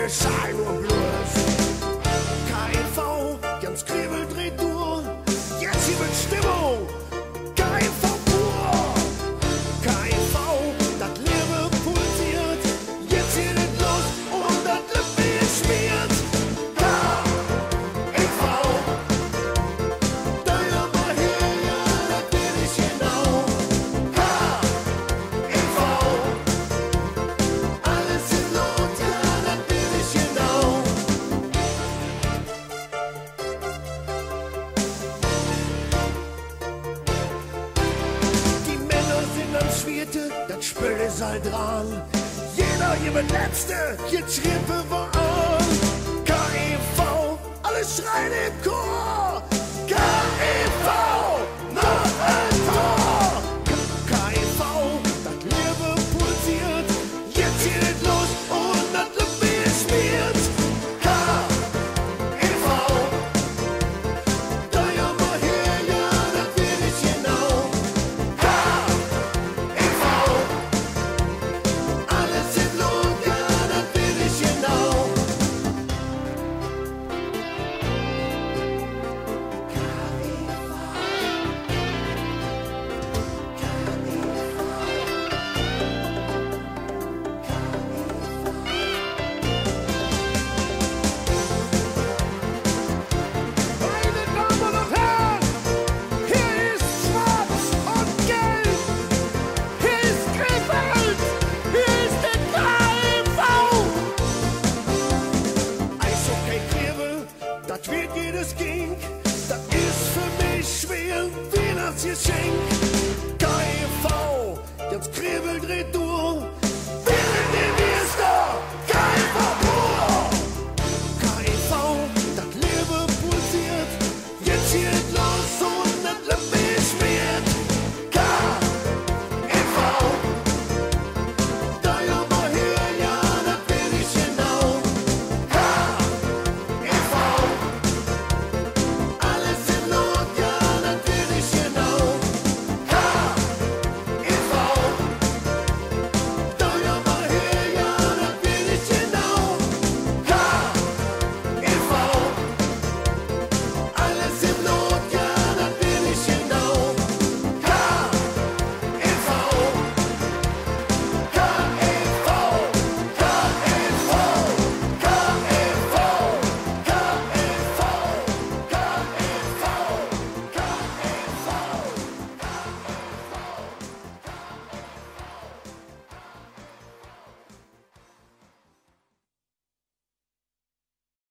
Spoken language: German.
geschah nur bloß. KIV, ganz Kribbel dreht durch, jetzt hier mit Stimmung. KIV pur, KIV, das Leben pulsiert, jetzt hier nicht los und das Lippe geschmiert. KIV, da ja mal her, ja, das will ich genau. KIV, alles in Not, ja, das will ich genau. Die Männer sind am Schwierte, das Spül ist halt dran. Jeder hier mit Letzte, jetzt schrippe wir an. KIV, alle schreien im Chor. KIV, noch ein Tor. KIV, das Leben pulsiert, jetzt hier nicht los und das Lippe geschmiert. KIV, da ja mal her, ja, das will ich genau. KIV, alles in Not, ja, das will ich genau. Meine Damen und Herren, hier ist Schwarz und Gelb, hier ist Krefeld, hier ist der KIV. Eishockey Kribbel, das wird jedes Kink, das ist für mich schwer wie das Geschenk. KIV, jetzt Kribbel dreht durch,